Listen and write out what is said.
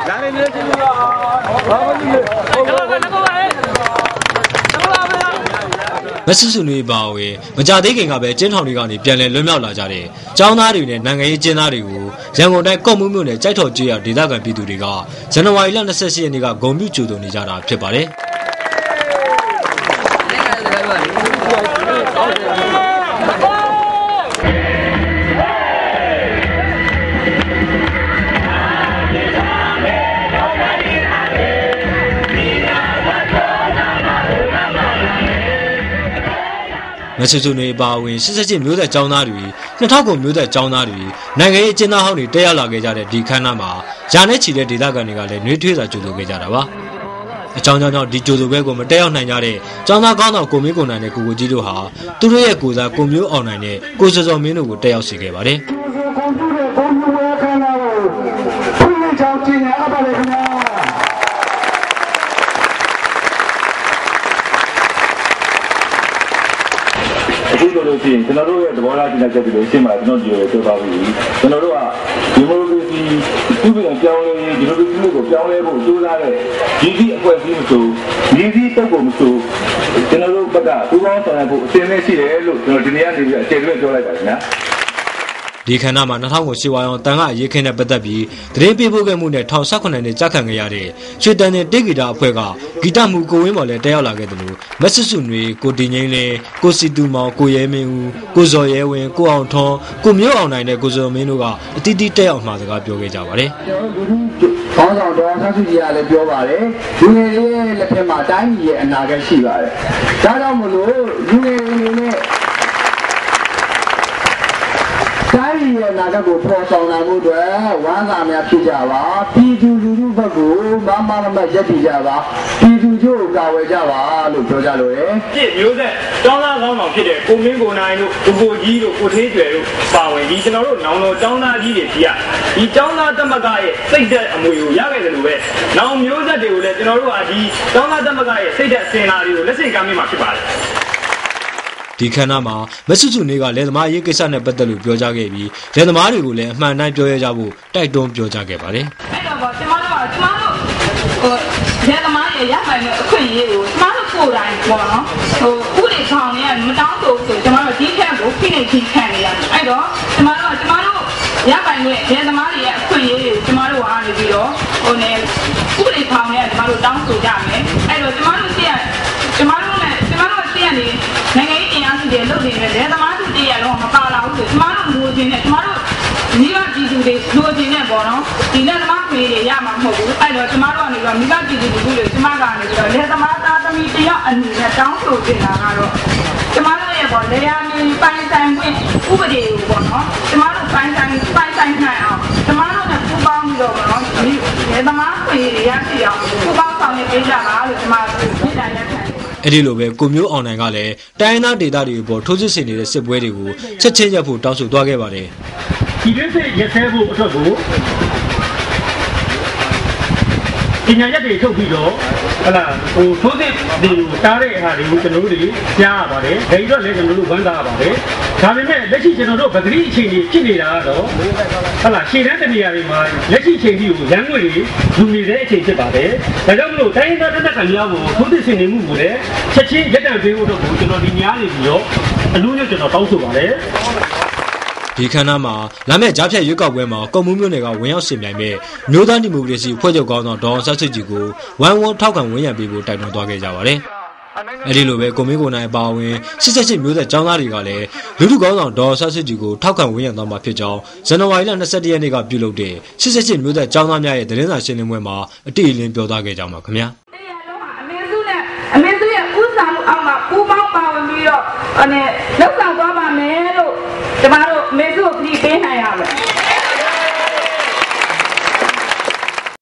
မဆူဆူနေပါဝေမကြသေးခင်ကပဲကျင်းထောင်တွေကနေပြန်လည်လွတ်မြောက်လာကြတဲ့ကျောင်းသားတွေနဲ့နိုင်ငံရေးကျင်းသားတွေကိုရန်ကုန်တိုင်းကော့မှုမြို့နယ်ကြိုက်ထော်ကျေးရွာဒေသခံပြည်သူတွေကဇန်နဝါရီလ28ရက်နေ့ကဂုဏ်ပြုကြိုဆိုနေကြတာဖြစ်ပါတယ်မဆူဆူနေပါဝင်88မျိုးသက်ကျောင်းသားတွေ2000ကိုမျိုးသက်ကျောင်းသားတွေနိုင်ငံရေးအကျဉ်းသားဟောင်းတွေတက်ရောက်လာခဲ့ကြတဲ့ဒီခမ်းနားမှာယာနဲ့ချီတဲ့ဒေသခံတွေကလည်းနှွေးထွေးစွာကြိုဆိုခဲ့ကြတာပါအကြောင်းကြောင့်ဒီကြိုဆိုပွဲကိုမတက်ရောက်နိုင်ကြတဲ့ကျောင်းသားကောင်းဆောင်ကိုမင်းကိုနိုင်နဲ့ကိုကိုကြီးတို့ဟာသူတို့ရဲ့ကိုစားကိုမျိုးအောင်နိုင်နဲ့ကိုစောစောမင်းတို့ကိုတက်ရောက်စေခဲ့ပါတယ်အခုလိုလို့ရှိရင်ကျွန်တော်တို့ရဲ့သဘောထားကြည့်လိုက်တဲ့လို့ရှင်းပါကျွန်တော်ဒီလိုပြောပါပြီကျွန်တော်တို့ကဒီမိုကရေစီပြုပြင်ပြောင်းလဲရေးဒီမိုကရေစီကိုပြောင်းလဲဖို့ကြိုးစားတဲ့ဒီအဖွဲ့အစည်းမဆိုဒီပုဂ္ဂိုလ်မဆိုကျွန်တော်တို့ဘက်ကပူးပေါင်းဆောင်ရွက်ဖို့အသင့်နဲ့ရှိတယ်လို့ကျွန်တော်ဒီနေ့ကနေပြီးအခြေတွေ့ပြောလိုက်ပါခင်ဗျာဒီခန္ဓာမှာ2000ကိုရှေ့ဝါရောင်တန်ခါအရေးခင်းတဲ့ပတ်သက်ပြီးသတင်းပေးပို့ခဲ့မှုနဲ့1018နှစ်ကြာခံခဲ့ရတဲ့ရွှေတန်တဲ့တေဂီတာအဖွဲ့ကဂီတမှုကိုဝင်းမော်လည်းတက်ရောက်လာခဲ့တယ်လို့မဆစ်စုနွေကိုတင်ငိမ့်လဲကိုစီတူမောင်ကိုရဲမင်းဦးကိုဇော်ရဲဝင်းကိုအောင်ထွန်းကိုမျိုးအောင်နိုင်နဲ့ကိုဇော်မင်းတို့ကအတီးတီးတက်ရောက်မှာစကားပြောခဲ့ကြပါတယ်ခေါင်းဆောင်တော်ဆန်းစုကြည်ကလည်းပြောပါတယ်လူငယ်လေးရဲ့လက်ထက်မှာတိုင်းပြည်ရဲ့အနာဂတ်ရှိပါတယ်ဒါကြောင့်မလို့လူငယ်လေးနဲ့တိုင်းပြည်ရဲ့အနာဂတ်ကိုဖော်ဆောင်နိုင်မှုအတွက်ဝမ်းသာများဖြစ်ကြပါပြည်သူလူထုဘက်ကိုမမမရပ်တည်ကြပါပြည်သူတို့ကာဝယ်ကြပါလို့ပြောကြလို့ရယ်ပြည့်မျိုးဆက်ကျောင်းသားကောင်းဆောင်ဖြစ်တဲ့ကိုမင်းကိုနိုင်တို့ကိုကိုကြီးတို့ကိုသေးကျွယ်တို့ပါဝင်ဒီကျွန်တော်တို့နောင်တော်ကျောင်းသားကြီးတွေကြီးရဒီကျောင်းသားသမဂ္ဂရဲ့စိတ်သက်အမွေကိုရခဲ့တယ်လို့ပဲနောင်မျိုးဆက်တွေကိုလည်းကျွန်တော်တို့ကဒီကျောင်းသားသမဂ္ဂရဲ့စိတ်သက်စင်လာတွေကိုလက်ဆင့်ကမ်းမိမှာဖြစ်ပါတယ်ဒီခန္ဓာမှာမဆူဆူနေကလယ်သမားရေးကိစ္စနဲ့ပတ်သက်လို့ပြောကြားခဲ့ပြီးလယ်သမားတွေကိုလည်းအမှန်တိုင်းပြောရကြဖို့တိုက်တွန်းပြောကြားခဲ့ပါတယ်အဲ့တော့ကျွန်တော်တို့လယ်သမားတွေရပိုင်တဲ့အခွင့်အရေးကိုကျွန်တော်တို့ကိုယ်တိုင်ပေါ့နော်ဥပဒေဆောင်နေမတောင်းဆိုကျွန်တော်တို့ဒီခက်ကိုဖိနှိပ်ခြင်းခံနေရတယ်အဲ့တော့ကျွန်တော်တို့ရပိုင်တဲ့လယ်သမားတွေရဲ့အခွင့်အရေးတွေကိုကျွန်တော်တို့ကနေပြီးတော့ဥပဒေဆောင်နေကျွန်တော်တို့တောင်းဆိုကြမယ်အဲ့တော့ကျွန်တော်တို့သိရနေနိုင်ငံရေးအင်အားစုတွေလုပ်နေတဲ့လယ်သမားစုတည်းရတော့မပါလာဘူးဆိုကျွန်တော်တို့လူချင်းနဲ့ကျွန်တော်တို့မိဘပြည်သူတွေလူချင်းနဲ့ပေါ့နော်ဒီလယ်သမားတွေရမှာမဟုတ်ဘူးအဲ့တော့ကျွန်တော်တို့ကနေပြီးမိဘပြည်သူတွေကျွန်မကနေပြီးတော့လယ်သမားသားသမီးတယောက်အနေနဲ့တောင်းဆိုနေတာကတော့ကျွန်တော်တို့ရဲ့ပေါ့လယ်ယာမြေပိုင်ဆိုင်ခွင့်ဥပဒေကိုပေါ့နော်ကျွန်တော်တို့ပိုင်ဆိုင်နိုင်အောင်ကျွန်တော်တို့နဲ့ပူးပေါင်းပြီးတော့ပေါ့နော်လယ်သမားတွေရရှိအောင်ပူးပေါင်းဆောင်ရွက်ပေးကြပါလို့ကျွန်တော်တို့ပြည်တိုင်းရက်အဲ့ဒီလိုပဲကိုမျိုးအောင်နိုင်ကလည်းတိုင်းသားဒေသတွေပေါ်ထိုးစစ်ဆင်နေတဲ့စစ်ပွဲတွေကိုချက်ချင်းရပ်ဖို့တောင်းဆိုသွားခဲ့ပါတယ်ဒီလိုစစ်ရက်ဆဲဖို့အတွက်ကိုပညာရက်တွေထုတ်ပြီးတော့ထိုးစစ်တွေကိုတားတဲ့အခါတွေကိုကျွန်တော်တို့ကြားရပါတယ်ဒါကြီးတော့လည်းကျွန်တော်တို့ဝမ်းသာရပါတယ်ဒါပေမဲ့လက်ရှိကျွန်တော်တို့ပဂတိအခြေအနေဖြစ်နေတာကတော့ရှေ့တန်းတနေရာတွေမှာလက်ရှိချိန်ကြီးကိုရန်ငွေတွေလူနေတဲ့အချိန်ဖြစ်ပါတယ်ဒါကြောင့်မလို့တိုင်းဒေသတက်ခံများကိုထိုးစစ်ဆင်နေမှုကိုလည်းချက်ချင်းရက်တံပေးဖို့တော့ကျွန်တော်ဒီများနေပြီးတော့အလို့ကျွန်တော်တောင်းဆိုပါတယ်ဒီခန်းနာမှာလာမယ့်ကြားဖြတ်ရွေးကောက်ပွဲမှာကော့မှုမျိုးနယ်ကဝင်ရောက်ရှင်ပြိုင်မဲ့မျိုးသားဒီမိုကရေစီဖွဲ့ချုပ်ကောင်းဆောင်ဒေါ်အောင်ဆန်းစုကြည်ကိုဝမ်ထောက်ခံဝင်ရပေးဖို့တိုက်တွန်းသွားခဲ့ကြပါတယ်။အဲဒီလိုပဲကိုမင်းကိုနိုင်အပါအဝင်88မျိုးသက်ကျောင်းသားတွေကလည်းလူထုကောင်းဆောင်ဒေါ်အောင်ဆန်းစုကြည်ကိုထောက်ခံဝင်ရသွားမှာဖြစ်ကြောင်းဇန်နဝါရီလ22ရက်နေ့ကပြုလုပ်တဲ့88မျိုးသက်ကျောင်းသားများရဲ့သတင်းစာရှင်းလင်းပွဲမှာအတိအလင်းပြောသားခဲ့ကြပါခင်ဗျာ။တရားလုံးဟာအမေစုရဲ့ဥစားမှုအောက်မှာပူပေါင်းပါဝင်ပြီးတော့လောက်ဆောင်သွားပါမယ်လို့ကျမတို့အမေစုကိုပြပေးနိုင်ရမယ်